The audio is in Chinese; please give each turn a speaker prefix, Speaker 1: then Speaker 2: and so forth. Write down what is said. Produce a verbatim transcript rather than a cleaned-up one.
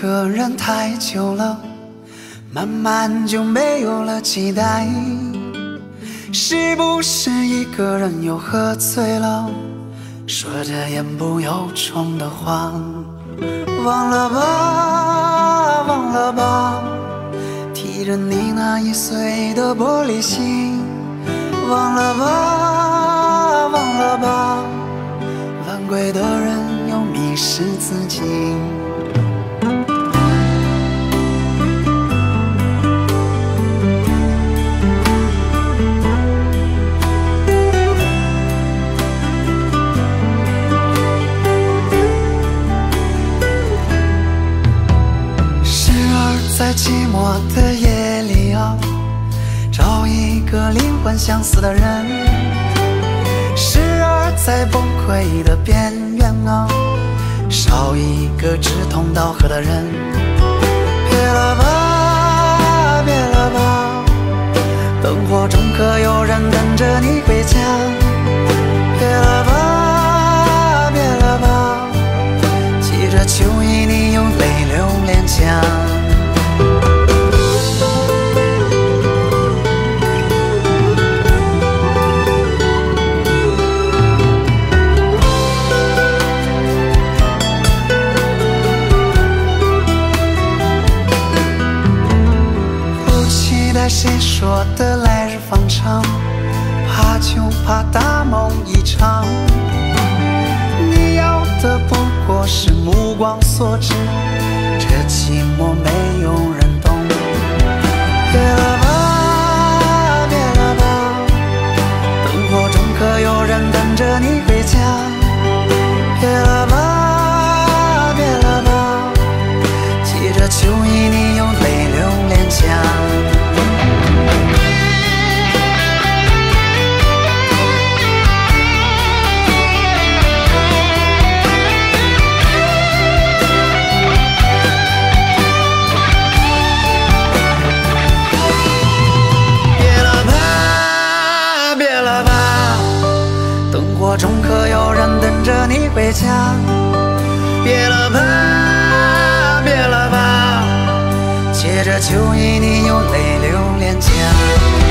Speaker 1: 个人太久了，慢慢就没有了期待。是不是一个人又喝醉了，说着言不由衷的话？忘了吧，忘了吧，提着你那易碎的玻璃心。忘了吧，忘了吧，晚归的人又迷失自己。时而在寂寞的夜里啊，找一个灵魂相似的人，时而在崩溃的边缘啊，少一个志同道合的人。别了吧，别了吧，灯火中可有人等着你回家。别了吧，别了吧，骑着秋衣你又泪流脸颊。谁说的来日方长，怕就怕大梦一场。你要的不过是目光所至，这寂寞没有人懂。别了吧，别了吧，灯火中可有人等着你回家。别了吧，别了吧，骑着秋衣你又泪流脸颊。中可有人等着你回家。别了吧，别了吧，借着秋意你又泪流脸颊。